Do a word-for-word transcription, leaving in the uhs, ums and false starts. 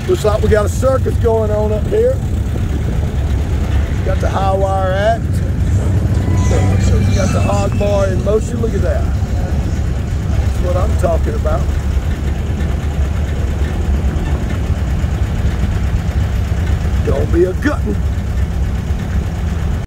Looks like we got a circus going on up here. Got the high wire act. So you got the hog bar in motion. Look at that. That's what I'm talking about. Don't be a guttin'.